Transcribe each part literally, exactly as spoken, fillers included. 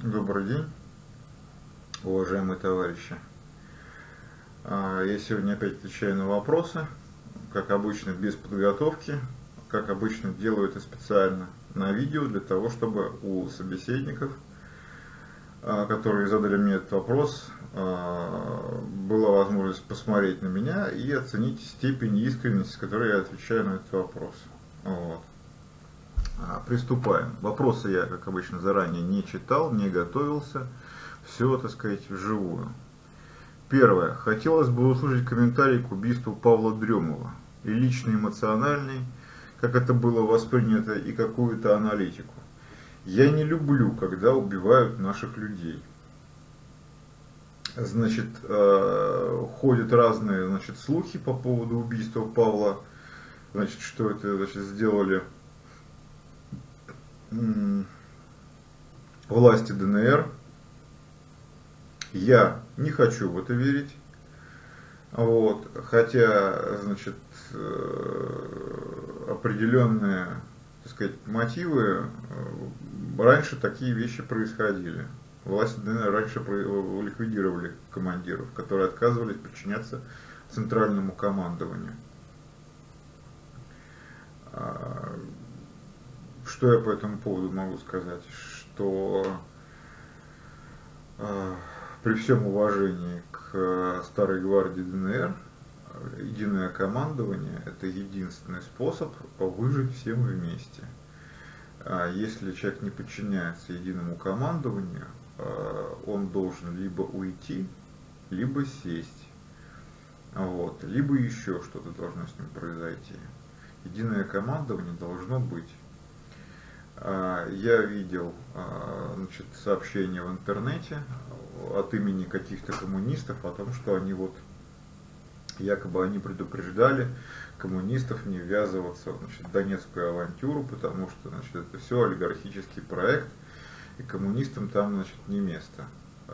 Добрый день, уважаемые товарищи. А, Я сегодня опять отвечаю на вопросы, как обычно, без подготовки, как обычно делаю это специально на видео, для того, чтобы у собеседников, а, которые задали мне этот вопрос, а, была возможность посмотреть на меня и оценить степень искренности, с которой я отвечаю на этот вопрос. Вот. А, Приступаем. Вопросы я, как обычно, заранее не читал, не готовился. Все, так сказать, вживую. Первое. Хотелось бы услышать комментарий к убийству Павла Дремова. И личный, эмоциональный, как это было воспринято, и какую-то аналитику. Я не люблю, когда убивают наших людей. Значит, э, ходят разные, значит, слухи по поводу убийства Павла. Значит, что это, значит, сделали м, власти ДНР. Я не хочу в это верить. Вот, хотя, значит, определенные, так сказать, мотивы, раньше такие вещи происходили. Власти ДНР раньше ликвидировали командиров, которые отказывались подчиняться центральному командованию. Что я по этому поводу могу сказать? Что при всем уважении к старой гвардии ДНР, единое командование – это единственный способ выжить всем вместе. Если человек не подчиняется единому командованию, он должен либо уйти, либо сесть, вот, либо еще что-то должно с ним произойти. Единое командование должно быть. Я видел, значит, сообщения в интернете от имени каких-то коммунистов о том, что они вот, якобы они предупреждали коммунистов не ввязываться, значит, в донецкую авантюру, потому что, значит, это все олигархический проект, и коммунистам там, значит, не место.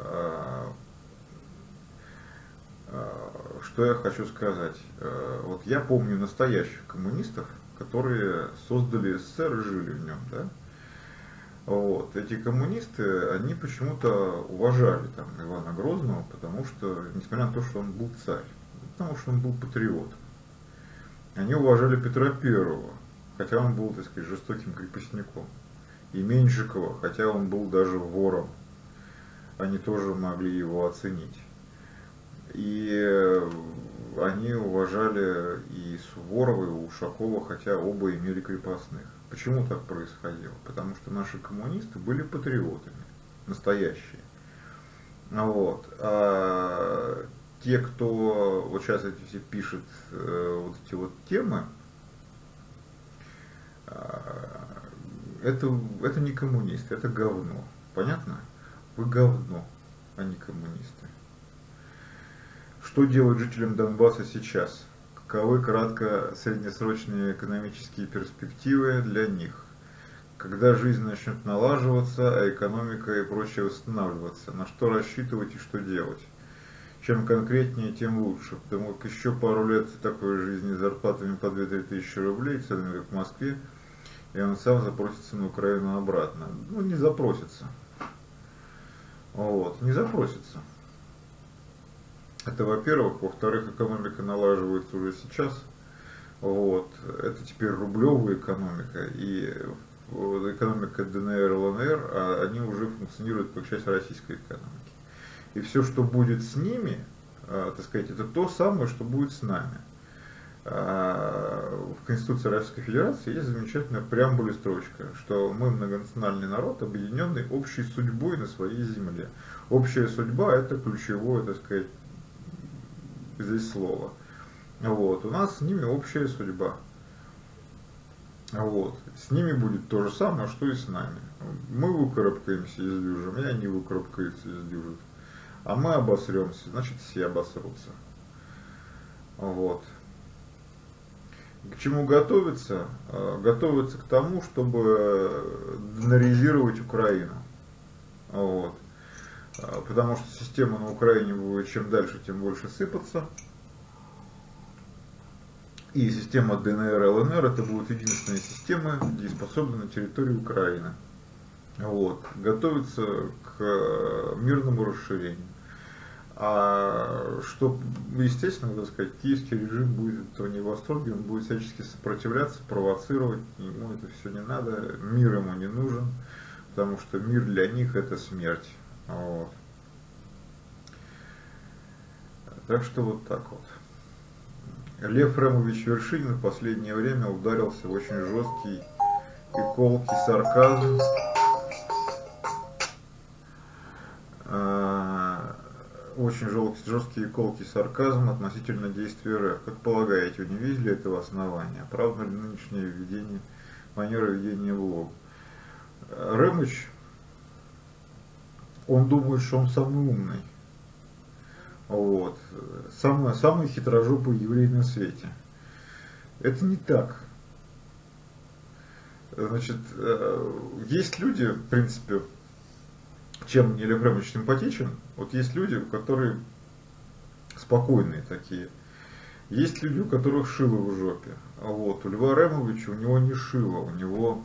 Что я хочу сказать? Вот я помню настоящих коммунистов, которые создали СССР и жили в нем, да? Вот. Эти коммунисты, они почему-то уважали там Ивана Грозного, потому что, несмотря на то, что он был царь, потому что он был патриот. Они уважали Петра Первого, хотя он был, так сказать, жестоким крепостником. И Меньшикова, хотя он был даже вором. Они тоже могли его оценить. И они уважали и Суворова, и Ушакова, хотя оба имели крепостных. Почему так происходило? Потому что наши коммунисты были патриотами, настоящие. Вот. А те, кто вот сейчас эти все пишет э, вот эти вот темы, э, это, это не коммунисты, это говно. Понятно? Вы говно, а не коммунисты. Что делать жителям Донбасса сейчас? Каковы кратко-среднесрочные экономические перспективы для них? Когда жизнь начнет налаживаться, а экономика и прочее восстанавливаться? На что рассчитывать и что делать? Чем конкретнее, тем лучше. Потому как еще пару лет такой жизни с зарплатами по две-три тысячи рублей, цены как в Москве, и он сам запросится на Украину обратно. Ну, не запросится. Вот, не запросится. Это во-первых. Во-вторых, экономика налаживается уже сейчас. Вот. Это теперь рублевая экономика. И экономика ДНР, ЛНР, а они уже функционируют как часть российской экономики. И все, что будет с ними, так сказать, это то самое, что будет с нами. В Конституции Российской Федерации есть замечательная преамбуля строчка, что мы многонациональный народ, объединенный общей судьбой на своей земле. Общая судьба – это ключевое, так сказать, здесь слово. Вот. У нас с ними общая судьба. Вот. С ними будет то же самое, что и с нами. Мы выкарабкаемся из дюжин, и они выкарабкаются из дюжин. А мы обосремся, значит все обосрутся. Вот. К чему готовиться? Готовиться к тому, чтобы доноризировать Украину. Вот. Потому что система на Украине будет чем дальше, тем больше сыпаться. И система ДНР, ЛНР это будет единственная система, дееспособная на территории Украины. вот, готовится к мирному расширению. А что, естественно, так сказать, киевский режим будет от этого не в восторге, он будет всячески сопротивляться, провоцировать, ему это все не надо, мир ему не нужен, потому что мир для них это смерть. Вот. Так что вот так вот. Лев Ремович Вершинин в последнее время ударился в очень жесткий и колкий сарказм. Очень жесткий и колкий сарказм относительно действий РФ. Как полагаете, вы не видели этого основания? Правда ли нынешнее ведение, манера ведения влога? Ремыч, он думает, что он самый умный. Вот. Самый, самый хитрожопый еврей на свете. Это не так. Значит, есть люди, в принципе, чем мне Лев Ремович симпатичен, вот есть люди, которые спокойные такие. Есть люди, у которых шило в жопе. А вот, у Льва Ремовича, у него не шило, у него...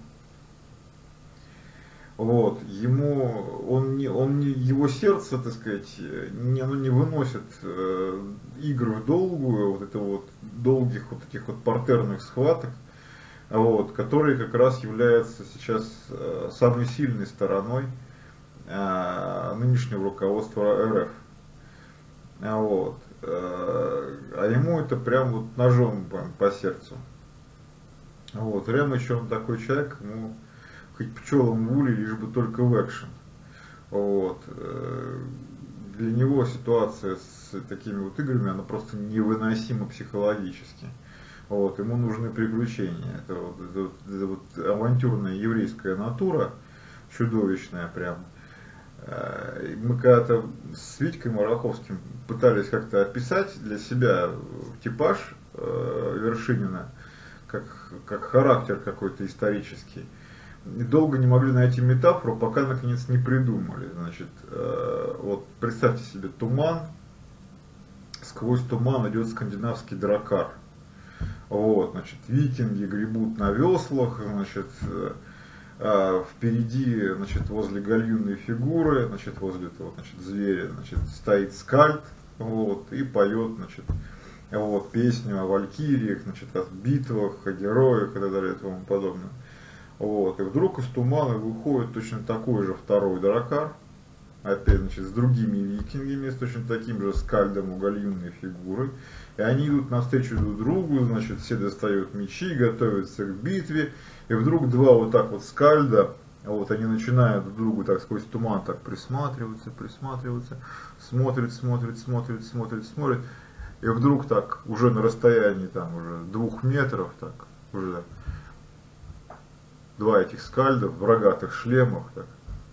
Вот, ему, он не, он не, его сердце, так сказать, не, оно не выносит э, игр в долгую, вот это вот, долгих вот таких вот партерных схваток, вот, которые как раз являются сейчас э, самой сильной стороной э, нынешнего руководства РФ. Вот, э, а ему это прям вот ножом прям по сердцу. Вот, Ремыч, он такой человек, ему хоть пчелам в улей, лишь бы только в экшен. Вот. Для него ситуация с такими вот играми, она просто невыносима психологически. Вот. Ему нужны приключения. Это вот, это вот, это вот авантюрная еврейская натура, чудовищная прям. Мы когда-то с Витькой Мараховским пытались как-то описать для себя типаж Вершинина, как, как характер какой-то исторический. И долго не могли найти метафору, пока наконец не придумали. Значит, э, вот представьте себе туман, сквозь туман идет скандинавский дракар. Вот, значит, викинги гребут на веслах, значит, э, э, впереди, значит, возле гальюнной фигуры, значит, возле этого, значит, зверя, значит, стоит скальд, вот, и поет, значит, вот, песню о валькириях, значит, о битвах, о героях и так далее и тому подобное. Вот, и вдруг из тумана выходит точно такой же второй дракар, опять, значит, с другими викингами, с точно таким же скальдом у гальюнной фигуры, и они идут навстречу друг другу, значит, все достают мечи, готовятся к битве, и вдруг два вот так вот скальда, вот они начинают друг другу так сквозь туман так присматриваться, присматриваться, смотрят, смотрят, смотрят, смотрят, смотрят, и вдруг так, уже на расстоянии там уже двух метров, так, уже два этих скальда в рогатых шлемах. Так.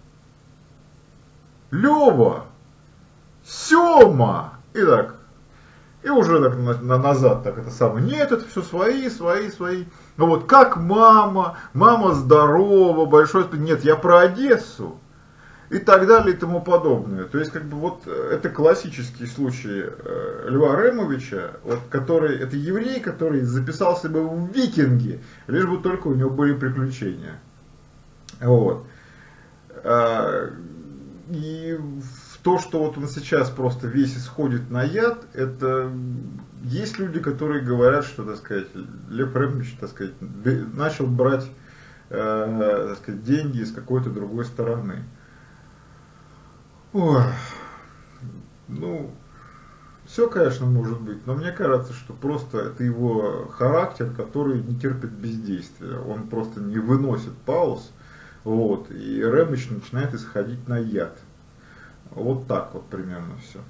Лёва! Сёма! И так. И уже так на, на, назад так это самое. Нет, это все свои, свои, свои. Ну вот как мама, мама здорова, большой спасибо. Нет, я про Одессу. И так далее и тому подобное. То есть, как бы вот это классический случай э, Льва Ремовича, вот, который, это еврей, который записался бы в викинги, лишь бы только у него были приключения. Вот. А, и в то, что вот он сейчас просто весь исходит на яд, это есть люди, которые говорят, что, так сказать, Лев Ремович, так сказать, начал брать, э, так сказать, деньги с какой-то другой стороны. Ой, ну, все, конечно, может быть, но мне кажется, что просто это его характер, который не терпит бездействия, он просто не выносит пауз, вот, и Ремыч начинает исходить на яд. Вот так вот примерно все.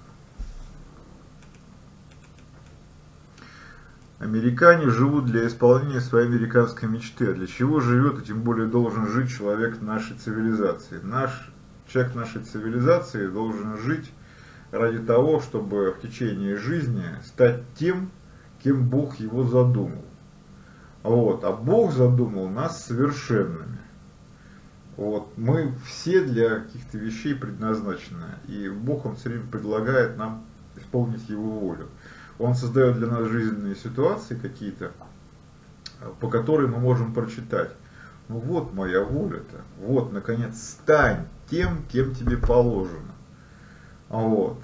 Американе живут для исполнения своей американской мечты, а для чего живет и тем более должен жить человек нашей цивилизации. Наш Человек нашей цивилизации должен жить ради того, чтобы в течение жизни стать тем, кем Бог его задумал. Вот. А Бог задумал нас совершенными. Вот. Мы все для каких-то вещей предназначены. И Бог, Он все время предлагает нам исполнить Его волю. Он создает для нас жизненные ситуации какие-то, по которым мы можем прочитать, Ну вот моя воля-то, вот, наконец, стань тем, кем тебе положено. Вот.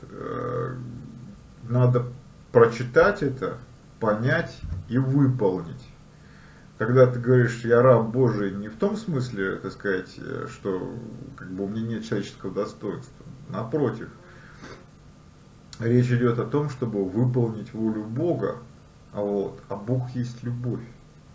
Надо прочитать это, понять и выполнить. Когда ты говоришь, я раб Божий, не в том смысле, так сказать, что как бы у меня нет человеческого достоинства. Напротив, речь идет о том, чтобы выполнить волю Бога, вот, а Бог есть любовь.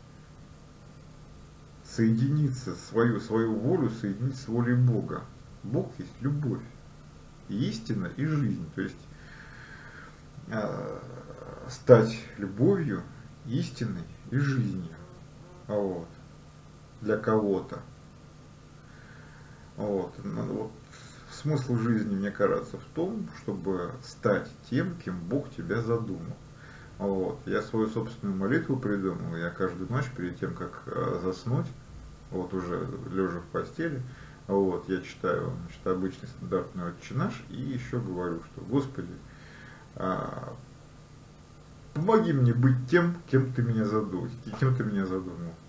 Соединиться, свою, свою волю соединить с волей Бога. Бог есть любовь, и истина, и жизнь. То есть э, стать любовью, истиной и жизнью. Вот. Для кого-то. Вот. Вот. Смысл жизни, мне кажется, в том, чтобы стать тем, кем Бог тебя задумал. Вот. Я свою собственную молитву придумал. Я каждую ночь перед тем, как э, заснуть, вот уже лежа в постели, вот, я читаю, значит, обычный стандартный «Отче наш» и еще говорю, что Господи, помоги мне быть тем, кем ты меня задумал, кем ты меня задумал.